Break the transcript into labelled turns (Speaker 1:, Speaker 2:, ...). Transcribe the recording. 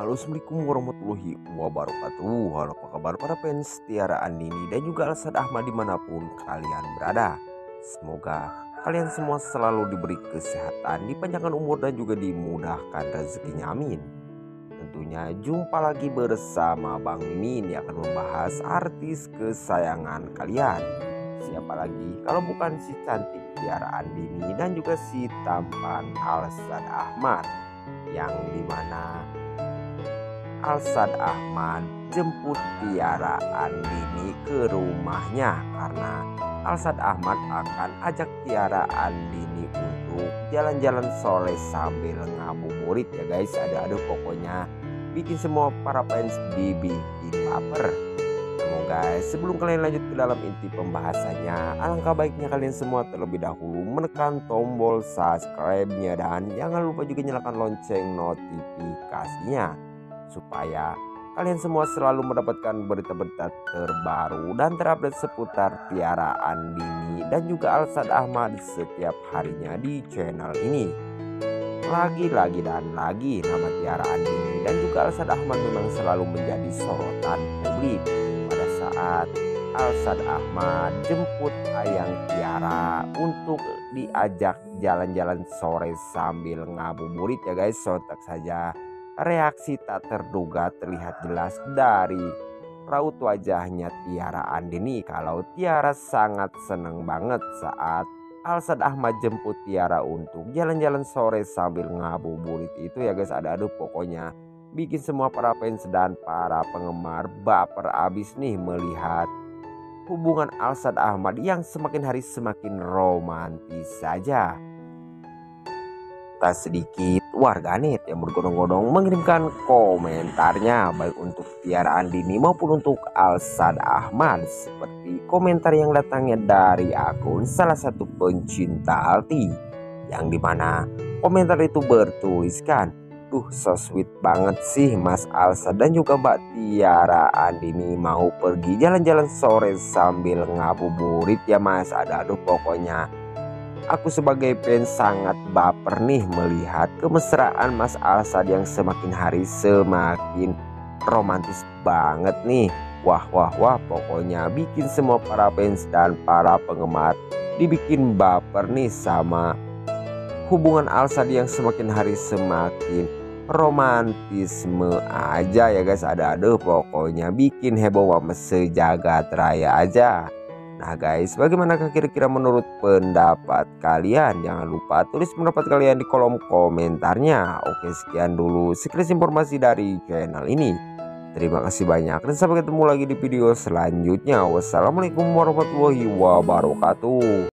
Speaker 1: Halo, assalamualaikum warahmatullahi wabarakatuh. Halo, apa kabar para fans Tiara Andini dan juga Alsad Ahmad dimanapun kalian berada. Semoga kalian semua selalu diberi kesehatan, dipanjangkan umur dan juga dimudahkan rezekinya, amin. Tentunya jumpa lagi bersama Bang Mimin yang akan membahas artis kesayangan kalian. Siapa lagi kalau bukan si cantik Tiara Andini dan juga si tampan Alsad Ahmad, yang dimana Alsad Ahmad jemput Tiara Andini ke rumahnya karena Alsad Ahmad akan ajak Tiara Andini untuk jalan-jalan sore sambil ngabuburit ya guys. Ada pokoknya bikin semua para fans dibikin baper. Namun guys, sebelum kalian lanjut ke dalam inti pembahasannya, alangkah baiknya kalian semua terlebih dahulu menekan tombol subscribe-nya dan jangan lupa juga nyalakan lonceng notifikasinya supaya kalian semua selalu mendapatkan berita-berita terbaru dan terupdate seputar Tiara Andini dan juga Alsad Ahmad setiap harinya di channel ini. Lagi-lagi dan lagi nama Tiara Andini dan juga Alsad Ahmad memang selalu menjadi sorotan publik pada saat Alsad Ahmad jemput ayang Tiara untuk diajak jalan-jalan sore sambil ngabuburit ya guys. Sontak saja reaksi tak terduga terlihat jelas dari raut wajahnya Tiara Andini kalau Tiara sangat seneng banget saat Alsad Ahmad jemput Tiara untuk jalan-jalan sore sambil ngabuburit itu ya guys. Ada pokoknya bikin semua para fans dan para penggemar baper abis nih melihat hubungan Alsad Ahmad yang semakin hari semakin romantis saja. Tak sedikit warganet yang bergondong-gondong mengirimkan komentarnya baik untuk Tiara Andini maupun untuk Alsad Ahmad, seperti komentar yang datangnya dari akun salah satu pencinta Alti, yang dimana komentar itu bertuliskan, so sweet banget sih Mas Alsad dan juga Mbak Tiara Andini mau pergi jalan-jalan sore sambil ngabuburit ya Mas. Pokoknya aku sebagai fans sangat baper nih melihat kemesraan Mas Alsad yang semakin hari semakin romantis banget nih. Wah, pokoknya bikin semua para fans dan para penggemar dibikin baper nih sama hubungan Alsad yang semakin hari semakin romantisme aja ya guys. Pokoknya bikin heboh sama sejagat raya aja. Nah guys, bagaimanakah kira-kira menurut pendapat kalian? Jangan lupa tulis pendapat kalian di kolom komentarnya. Oke, sekian dulu sekilas informasi dari channel ini. Terima kasih banyak dan sampai ketemu lagi di video selanjutnya. Wassalamualaikum warahmatullahi wabarakatuh.